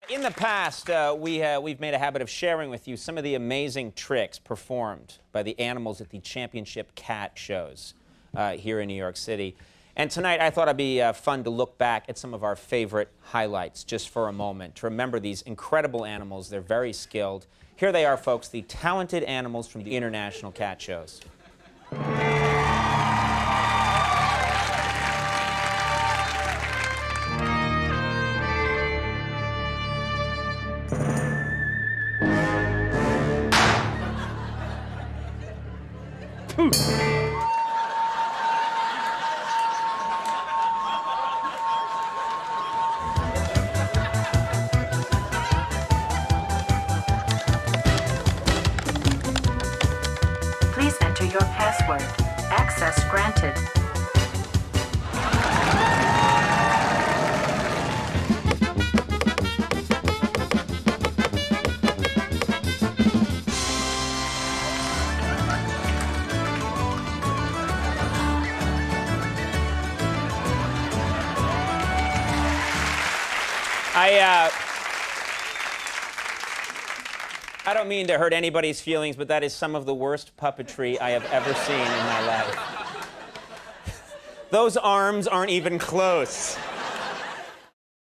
In the past, we've made a habit of sharing with you some of the amazing tricks performed by the animals at the championship cat shows here in New York City. And tonight, I thought it'd be fun to look back at some of our favorite highlights just for a moment, to remember these incredible animals. They're very skilled. Here they are, folks, the talented animals from the international cat shows. Please enter your password. Access granted. I don't mean to hurt anybody's feelings, but that is some of the worst puppetry I have ever seen in my life. Those arms aren't even close.